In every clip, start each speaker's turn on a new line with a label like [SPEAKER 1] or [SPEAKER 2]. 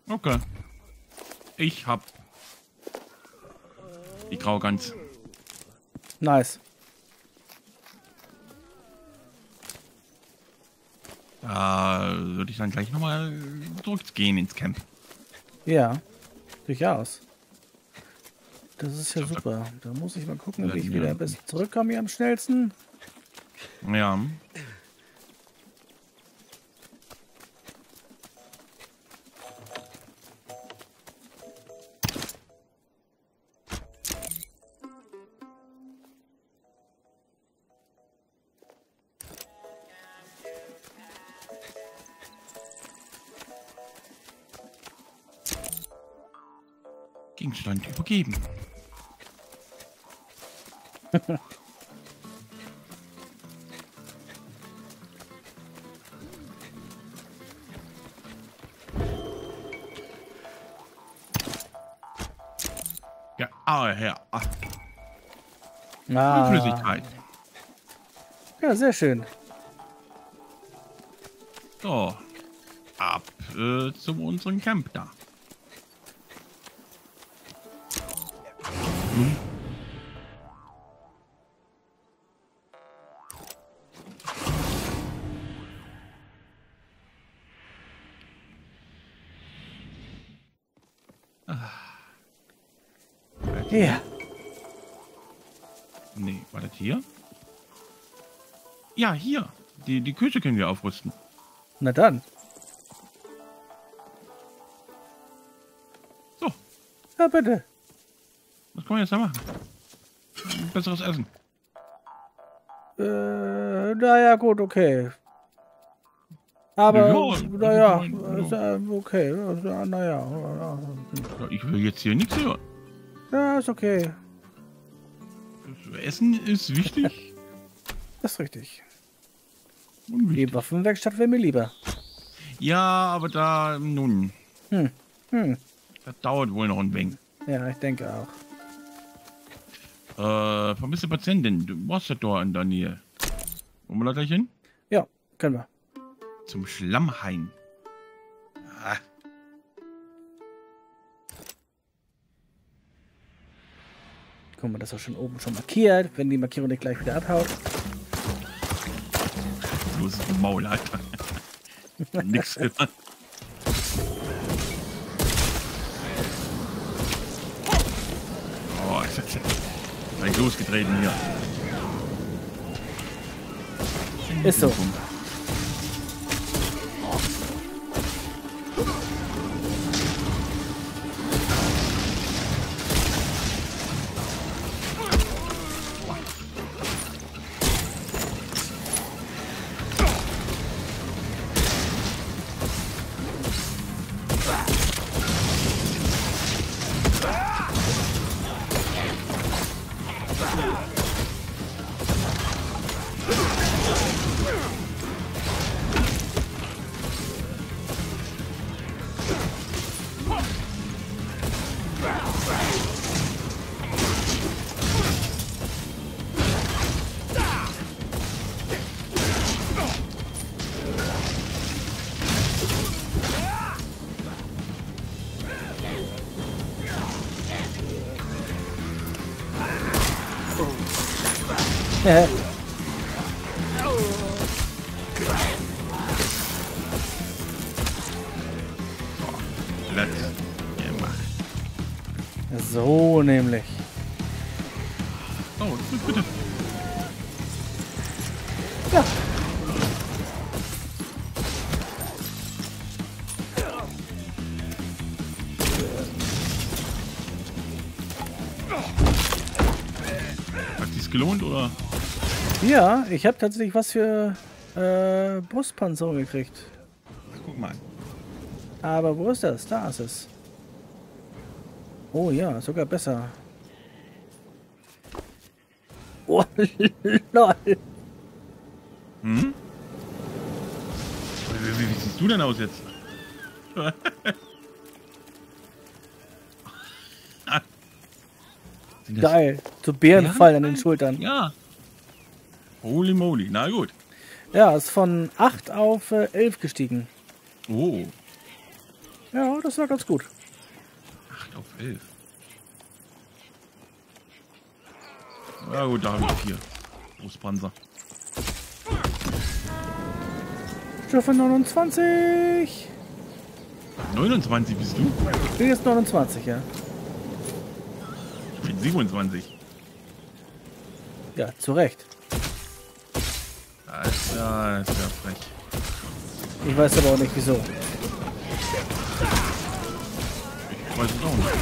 [SPEAKER 1] Okay. Ich hab die Graugans.
[SPEAKER 2] Nice.
[SPEAKER 1] Da würde ich dann gleich nochmal zurückgehen ins Camp.
[SPEAKER 2] Ja, durchaus. Das ist ja super. Da muss ich mal gucken, wie ich wieder ein bisschen zurückkomme hier am schnellsten.
[SPEAKER 1] Ja. Gegenstand übergeben. Ja, ja. Flüssigkeit.
[SPEAKER 2] Ja, sehr schön.
[SPEAKER 1] So. Ab zu unserem Camp da.
[SPEAKER 2] Ja.
[SPEAKER 1] Nee, war das hier? Ja, hier. Die Küche können wir aufrüsten.
[SPEAKER 2] Na dann.
[SPEAKER 1] So,
[SPEAKER 2] Ja, bitte.
[SPEAKER 1] was können wir jetzt da machen? Ein besseres Essen.
[SPEAKER 2] Naja, gut, okay. Aber,
[SPEAKER 1] Ja,
[SPEAKER 2] naja,
[SPEAKER 1] ja.
[SPEAKER 2] okay. Naja.
[SPEAKER 1] Ja, ich will jetzt hier nichts hören.
[SPEAKER 2] Ja, ist okay.
[SPEAKER 1] Das Essen ist wichtig.
[SPEAKER 2] Das ist richtig.
[SPEAKER 1] Und wichtig.
[SPEAKER 2] Die Waffenwerkstatt wäre mir lieber.
[SPEAKER 1] Ja, aber da, nun, das dauert wohl noch ein wenig.
[SPEAKER 2] Ja, ich denke auch.
[SPEAKER 1] Vermisste Patientin, du warst ja da in der Nähe. Wollen wir da gleich hin?
[SPEAKER 2] Ja, können wir.
[SPEAKER 1] Zum Schlammhain. Ah.
[SPEAKER 2] Guck mal, das ist auch schon oben schon markiert, wenn die Markierung nicht gleich wieder abhaut.
[SPEAKER 1] Los, Maul, Alter. Nix hören. Oh, ist das gleich losgetreten hier.
[SPEAKER 2] Ist so.
[SPEAKER 1] Platz gemacht.
[SPEAKER 2] So nämlich.
[SPEAKER 1] Oh, bitte.
[SPEAKER 2] Ja.
[SPEAKER 1] Hat sich's gelohnt, oder?
[SPEAKER 2] Ja, ich habe tatsächlich was für Brustpanzerung gekriegt.
[SPEAKER 1] Guck mal.
[SPEAKER 2] Aber wo ist das? Da ist es. Oh ja, sogar besser. Oh, lol.
[SPEAKER 1] Hm? Wie siehst du denn aus jetzt?
[SPEAKER 2] Geil. So Bärenfall an den Schultern.
[SPEAKER 1] Ja. Holy moly. Na gut.
[SPEAKER 2] Ja, ist von 8 auf 11 gestiegen.
[SPEAKER 1] Oh.
[SPEAKER 2] Ja, das war ganz gut.
[SPEAKER 1] 8 auf 11. Na gut, da habe ich 4. Großpanzer.
[SPEAKER 2] Stufe 29.
[SPEAKER 1] 29 bist du?
[SPEAKER 2] Ich bin jetzt 29, ja.
[SPEAKER 1] Ich bin 27.
[SPEAKER 2] Ja, zu Recht.
[SPEAKER 1] Das ist ja frech.
[SPEAKER 2] Ich weiß aber auch nicht, wieso.
[SPEAKER 1] Ich weiß es auch nicht.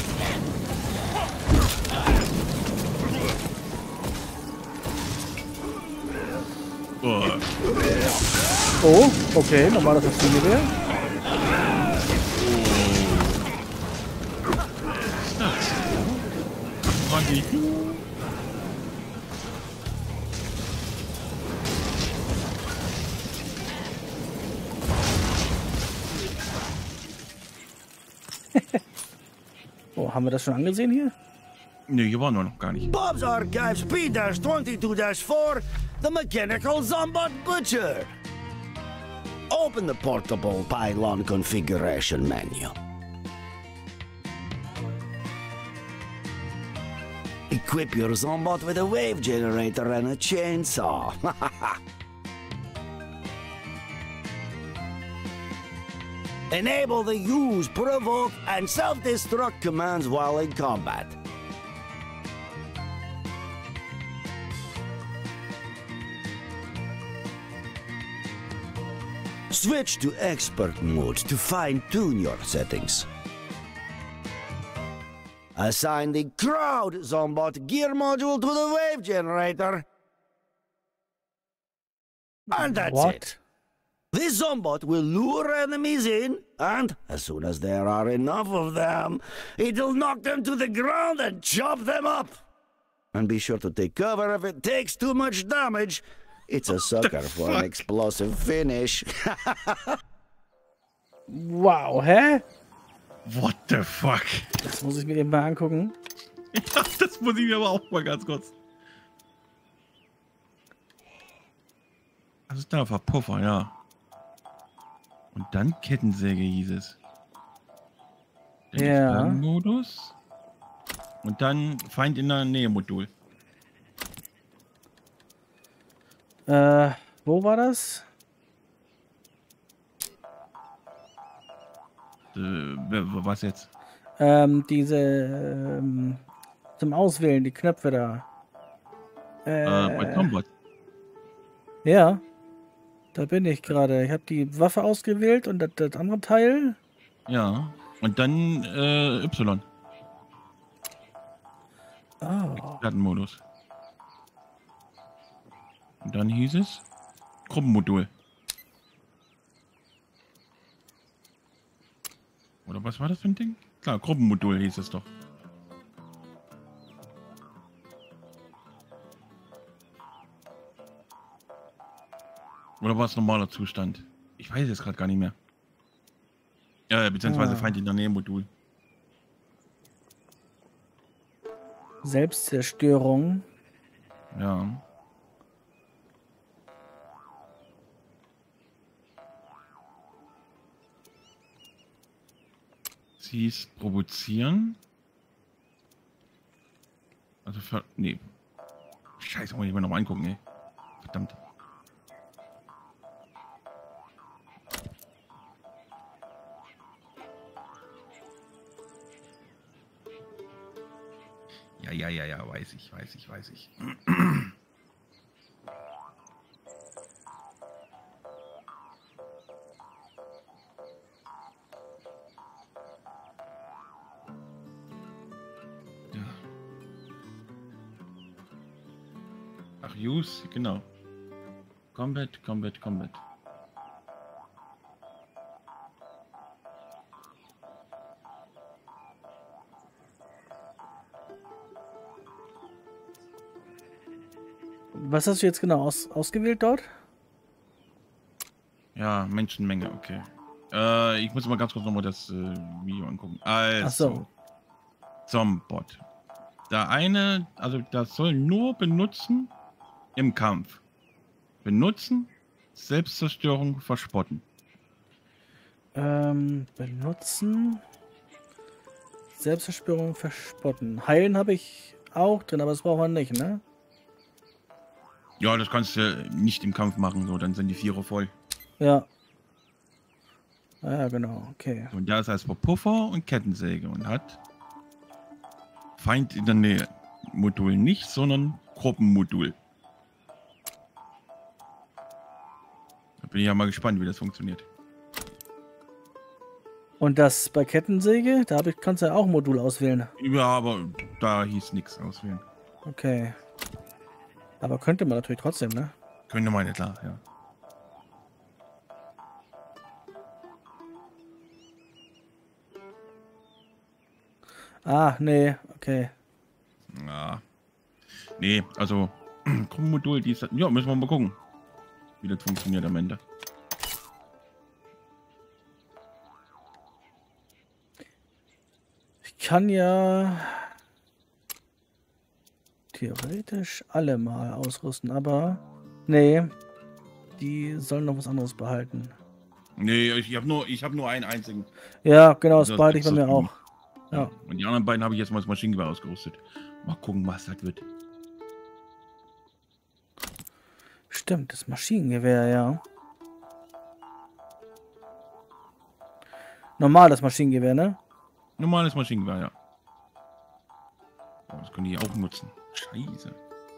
[SPEAKER 2] Oh, okay, normales Maschinengewehr. Oh, haben wir das schon angesehen hier?
[SPEAKER 1] Nee, hier waren wir noch gar nicht.
[SPEAKER 3] Bob's Archives P-22-4, the Mechanical Zombot Butcher. Open the portable pylon configuration menu. Equip your Zombot with a wave generator and a chainsaw. Enable the use, provoke, and self-destruct commands while in combat. Switch to expert mode to fine-tune your settings. Assign the Crowd Zombot gear module to the wave generator. And that's it. This Zombot will lure enemies in, and as soon as there are enough of them, it'll knock them to the ground and chop them up. And be sure to take cover if it takes too much damage. It's a sucker for an explosive finish.
[SPEAKER 2] Wow, hä?
[SPEAKER 1] What the fuck?
[SPEAKER 2] Das muss ich mir eben mal angucken.
[SPEAKER 1] Ja, das muss ich mir aber auch mal ganz kurz. Was ist da? Verpuffer, ja. Und dann Kettensäge hieß es. Dann
[SPEAKER 2] Ja.
[SPEAKER 1] Modus. Und dann Feind in der Nähe Modul.
[SPEAKER 2] Wo war das?
[SPEAKER 1] Was jetzt?
[SPEAKER 2] Diese zum Auswählen, die Knöpfe da.
[SPEAKER 1] Bei Combat.
[SPEAKER 2] Ja. Da bin ich gerade. Ich habe die Waffe ausgewählt und das andere Teil.
[SPEAKER 1] Ja. Und dann Y.
[SPEAKER 2] Oh.
[SPEAKER 1] Plattenmodus. Und dann hieß es Gruppenmodul. Oder was war das für ein Ding? Klar, Gruppenmodul hieß es doch. Oder war es normaler Zustand? Ich weiß es gerade gar nicht mehr. Beziehungsweise Feind in der Nähe Modul.
[SPEAKER 2] Selbstzerstörung.
[SPEAKER 1] Ja. Sie ist provozieren. Also für. Nee. Scheiße, muss ich mir nochmal angucken, ey. Verdammt. Ja, weiß ich. Ach, Use, genau. Combat.
[SPEAKER 2] Was hast du jetzt genau ausgewählt dort?
[SPEAKER 1] Ja, Menschenmenge, okay. Ich muss mal ganz kurz nochmal das Video angucken. Also,
[SPEAKER 2] Ach so.
[SPEAKER 1] Zombot. Der eine, also das soll nur benutzen im Kampf. Benutzen, Selbstzerstörung, verspotten.
[SPEAKER 2] Benutzen. Selbstzerstörung verspotten. Heilen habe ich auch drin, aber das braucht man nicht, ne?
[SPEAKER 1] Ja, das kannst du nicht im Kampf machen, so, dann sind die Vierer voll.
[SPEAKER 2] Ja. Ja, genau, okay.
[SPEAKER 1] Und da ist erstmal Puffer und Kettensäge und hat Feind in der Nähe. Modul nicht, sondern Gruppenmodul. Da bin ich ja mal gespannt, wie das funktioniert.
[SPEAKER 2] Und das bei Kettensäge, da kannst du ja auch ein Modul auswählen.
[SPEAKER 1] Ja, aber da hieß nichts auswählen.
[SPEAKER 2] Okay. Aber könnte man natürlich trotzdem, ne?
[SPEAKER 1] Könnte man, klar, ja.
[SPEAKER 2] Ah, nee, okay.
[SPEAKER 1] Ja. Nee, also Gruppenmodul, die ist, ja, müssen wir mal gucken, wie das funktioniert am Ende.
[SPEAKER 2] Ich kann ja theoretisch alle mal ausrüsten, aber nee, die sollen noch was anderes behalten.
[SPEAKER 1] Nee, ich hab nur einen einzigen.
[SPEAKER 2] Ja, genau, das
[SPEAKER 1] Das
[SPEAKER 2] behalte ich
[SPEAKER 1] ist
[SPEAKER 2] bei mir
[SPEAKER 1] das
[SPEAKER 2] auch. Ja.
[SPEAKER 1] Und die anderen beiden habe ich jetzt mal das Maschinengewehr ausgerüstet. Mal gucken, was das wird.
[SPEAKER 2] Stimmt, das Maschinengewehr, ja. Normales Maschinengewehr, ne?
[SPEAKER 1] Normales Maschinengewehr, ja. Oh, das können die auch nutzen. Scheiße.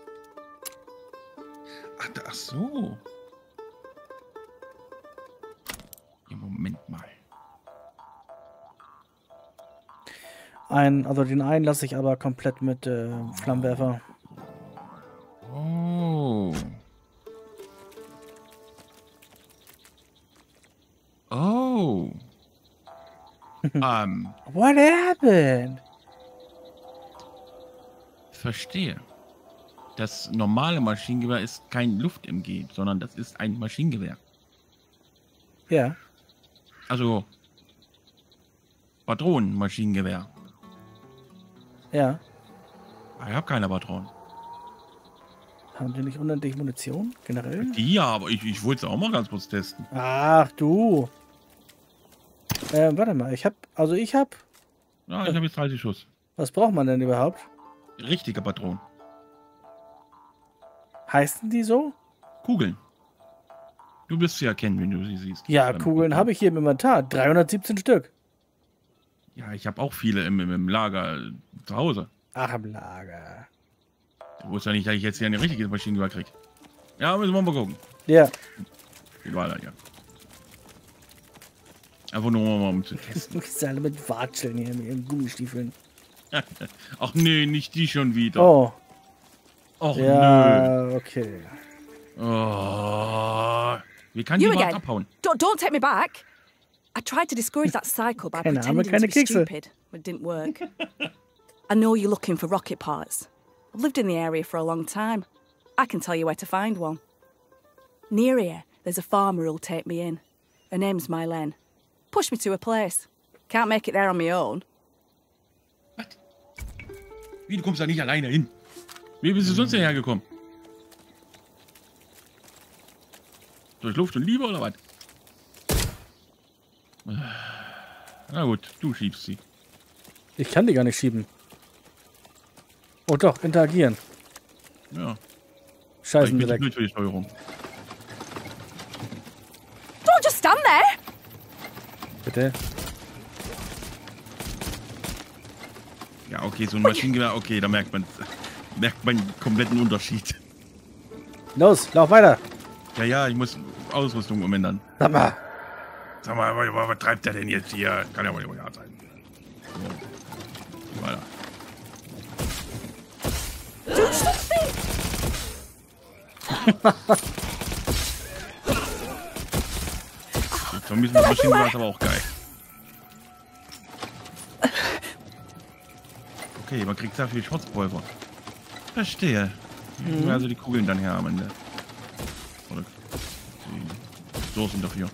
[SPEAKER 1] Ach so. Ja, Moment mal.
[SPEAKER 2] Also den einen lasse ich aber komplett mit Flammenwerfer.
[SPEAKER 1] Oh. Oh.
[SPEAKER 2] What happened?
[SPEAKER 1] Verstehe. Das normale Maschinengewehr ist kein Luft-MG, sondern das ist ein Maschinengewehr.
[SPEAKER 2] Ja.
[SPEAKER 1] Also Patronenmaschinengewehr.
[SPEAKER 2] Ja.
[SPEAKER 1] Ich habe keine Patronen.
[SPEAKER 2] Haben die nicht unendlich Munition? Generell?
[SPEAKER 1] Die ja, aber ich wollte es auch mal ganz kurz testen.
[SPEAKER 2] Ach du. Warte mal, ich hab.
[SPEAKER 1] Ja, ich habe jetzt 30 Schuss.
[SPEAKER 2] Was braucht man denn überhaupt?
[SPEAKER 1] Richtige Patronen.
[SPEAKER 2] Heißen die so?
[SPEAKER 1] Kugeln. Du wirst sie erkennen, wenn du sie siehst.
[SPEAKER 2] Ja, Kugeln habe ich hier im Inventar. 317 Stück.
[SPEAKER 1] Ja, ich habe auch viele im Lager zu Hause.
[SPEAKER 2] Ach, im Lager.
[SPEAKER 1] Du wusstest ja nicht, dass ich jetzt hier eine richtige Maschinengewehr kriege. Ja, müssen wir mal gucken.
[SPEAKER 2] Ja.
[SPEAKER 1] Geht weiter, ja. Einfach nur mal um zu testen.
[SPEAKER 2] Du bist alle mit Watscheln hier, mit ihren Gummistiefeln.
[SPEAKER 1] Ach nee, nicht die schon wieder.
[SPEAKER 2] Oh.
[SPEAKER 1] Och
[SPEAKER 2] Ja,
[SPEAKER 1] nö.
[SPEAKER 2] okay.
[SPEAKER 1] Oh. Wie kann die
[SPEAKER 4] You
[SPEAKER 1] überhaupt
[SPEAKER 4] again.
[SPEAKER 1] abhauen?
[SPEAKER 4] Don't take me back. I tried to discourage that cycle by
[SPEAKER 2] Keine Arme,
[SPEAKER 4] pretending to
[SPEAKER 2] keine
[SPEAKER 4] be
[SPEAKER 2] Kekse.
[SPEAKER 4] stupid, but it didn't work. I know you're looking for rocket parts. I've lived in the area for a long time. I can tell you where to find one. Near here, there's a farmer who'll take me in. Her name's Mylene. Push me to a place. Can't make it there on my own.
[SPEAKER 1] Was? Wie, du kommst da nicht alleine hin? Wie bist du sonst hierher gekommen? Durch Luft und Liebe oder was? Na gut, du schiebst sie.
[SPEAKER 2] Ich kann die gar nicht schieben. Oh doch, interagieren.
[SPEAKER 1] Ja.
[SPEAKER 2] Scheißen
[SPEAKER 1] Ich bin
[SPEAKER 2] direkt.
[SPEAKER 1] blöd für die Steuerung.
[SPEAKER 4] Don't just stand there!
[SPEAKER 2] Bitte.
[SPEAKER 1] Ja, okay, so ein Maschinengewehr, okay, da merkt man einen kompletten Unterschied.
[SPEAKER 2] Los, lauf weiter.
[SPEAKER 1] Ja, ich muss Ausrüstung umändern.
[SPEAKER 2] Sag mal.
[SPEAKER 1] Sag mal, was treibt der denn jetzt hier? Kann ja wohl nicht wahr sein. So. Weiter.
[SPEAKER 4] Do something!
[SPEAKER 1] So ein bisschen Maschinengewehr ist aber auch geil. Okay, man kriegt sehr viel Schrotzpulver. Verstehe. Also die Kugeln dann her am Ende. Oder die Soßen dafür.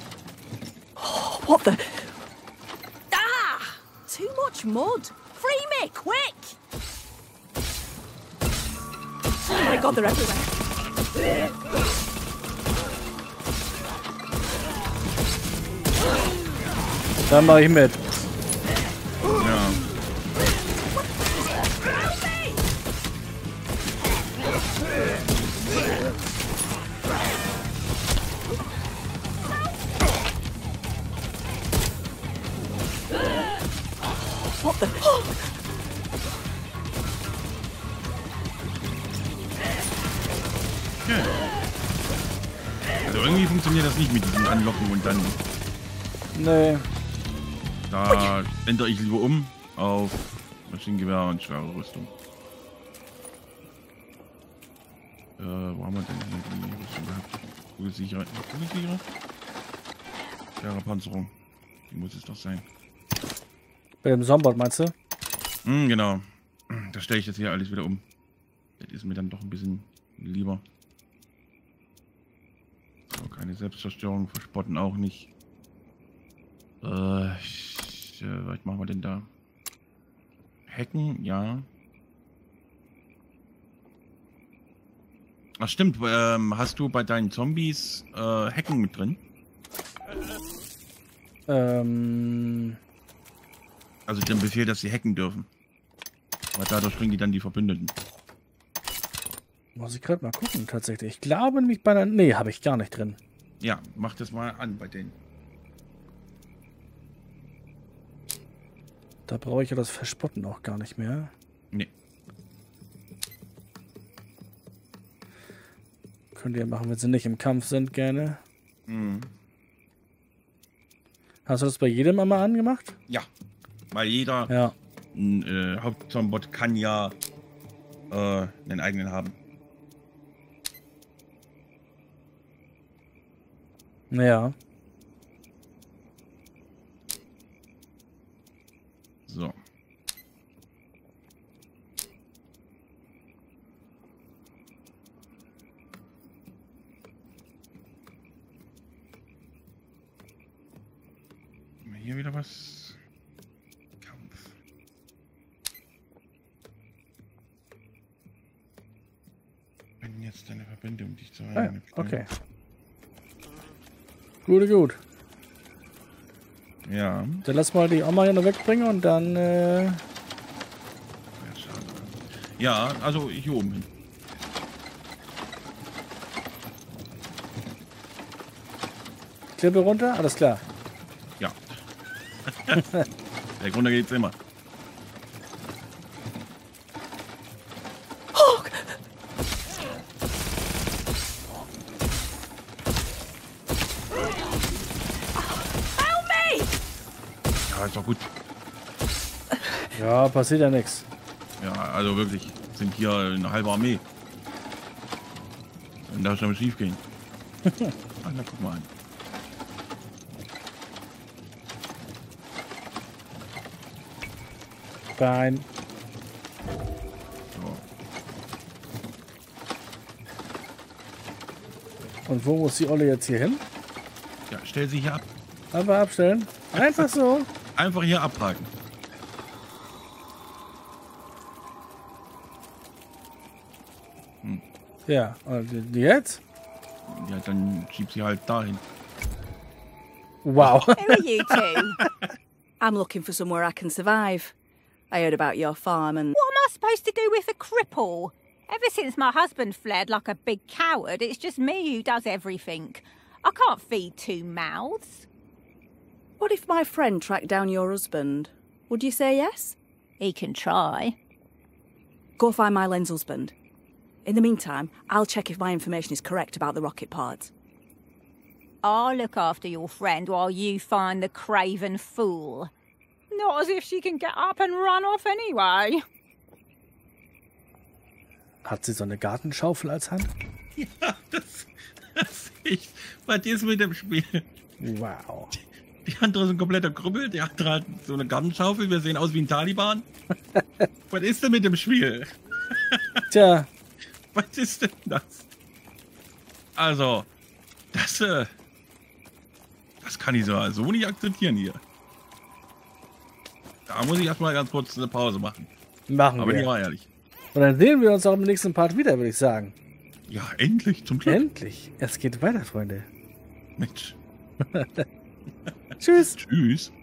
[SPEAKER 4] What the? Ah! Too much mud. Free here, quick! Oh my God, they're everywhere.
[SPEAKER 2] Dann mache ich mit.
[SPEAKER 1] Ja.
[SPEAKER 4] What the?
[SPEAKER 1] Okay. Also irgendwie funktioniert das nicht mit diesem Anlocken und dann...
[SPEAKER 2] Nee.
[SPEAKER 1] Da ändere ich lieber um auf Maschinengewehr und schwere Rüstung. Wo haben wir denn hier die Rüstung gehabt? Kugelsicherer? Kugelsicherer? Schwere Panzerung. Die muss es doch sein.
[SPEAKER 2] Bei dem Zombot meinst du?
[SPEAKER 1] Genau. Da stelle ich das hier alles wieder um. Das ist mir dann doch ein bisschen lieber. So, keine Selbstzerstörung, verspotten auch nicht. Was machen wir denn da? Hacken, ja. Ach stimmt, hast du bei deinen Zombies Hacken mit drin? Also den Befehl, dass sie hacken dürfen. Weil dadurch bringen die dann die Verbündeten.
[SPEAKER 2] Muss ich gerade mal gucken, tatsächlich. Ich glaube nämlich bei einer... Nee, habe ich gar nicht drin.
[SPEAKER 1] Ja, mach das mal an bei denen.
[SPEAKER 2] Da brauche ich ja das Verspotten auch gar nicht mehr.
[SPEAKER 1] Nee.
[SPEAKER 2] Könnt ihr machen, wenn sie nicht im Kampf sind, gerne.
[SPEAKER 1] Mhm.
[SPEAKER 2] Hast du das bei jedem einmal angemacht?
[SPEAKER 1] Ja. Weil jeder
[SPEAKER 2] Ja.
[SPEAKER 1] Hauptzombot kann ja einen eigenen haben.
[SPEAKER 2] Ja.
[SPEAKER 1] So. Haben wir hier wieder was? Kampf. Wenn jetzt eine Verbindung dich zu
[SPEAKER 2] Ah, okay. Gut.
[SPEAKER 1] Ja.
[SPEAKER 2] Dann lass mal die Oma hier noch wegbringen und dann...
[SPEAKER 1] Ja, schade. Ja, also hier oben hin.
[SPEAKER 2] Klippe runter, alles klar.
[SPEAKER 1] Ja. Der Grund geht's immer. Ja, ist doch gut.
[SPEAKER 2] Ja, passiert ja nichts.
[SPEAKER 1] Ja, also wirklich, sind hier eine halbe Armee. Wenn da schon schief gehen. Ach, na, guck mal an.
[SPEAKER 2] Fein.
[SPEAKER 1] So.
[SPEAKER 2] Und wo muss die Olle jetzt hier hin?
[SPEAKER 1] Ja, stell sie hier ab.
[SPEAKER 2] Einfach abstellen. Einfach so.
[SPEAKER 1] Einfach hier abhaken.
[SPEAKER 2] Ja, und jetzt?
[SPEAKER 1] Ja, dann schieb sie halt dahin.
[SPEAKER 2] Wow.
[SPEAKER 4] Who are you two? I'm looking for somewhere I can survive. I heard about your farm and...
[SPEAKER 5] What am I supposed to do with a cripple? Ever since my husband fled like a big coward, it's just me who does everything. I can't feed two mouths.
[SPEAKER 4] What if my friend tracked down your husband? Would you say yes?
[SPEAKER 5] He can try.
[SPEAKER 4] Go find my Len's husband. In the meantime, I'll check if my information is correct about the rocket pods.
[SPEAKER 5] I'll look after your friend while you find the craven fool. Not as if she can get up and run off anyway.
[SPEAKER 2] Hat sie so eine Gartenschaufel als Hand?
[SPEAKER 1] Ja, das was ist mit dem Spiel?
[SPEAKER 2] Wow.
[SPEAKER 1] Die andere ist ein kompletter Krüppel, der andere hat so eine Gartenschaufel, wir sehen aus wie ein Taliban. Was ist denn mit dem Spiel?
[SPEAKER 2] Tja.
[SPEAKER 1] Was ist denn das? Also, das kann ich so nicht akzeptieren hier. Da muss ich erstmal ganz kurz eine Pause machen.
[SPEAKER 2] Machen
[SPEAKER 1] Aber ich
[SPEAKER 2] wir.
[SPEAKER 1] war ehrlich.
[SPEAKER 2] Und dann sehen wir uns auch im nächsten Part wieder, würde ich sagen.
[SPEAKER 1] Ja, endlich, zum Glück.
[SPEAKER 2] Endlich. Es geht weiter, Freunde.
[SPEAKER 1] Mensch.
[SPEAKER 2] Tschüss.
[SPEAKER 1] Tschüss.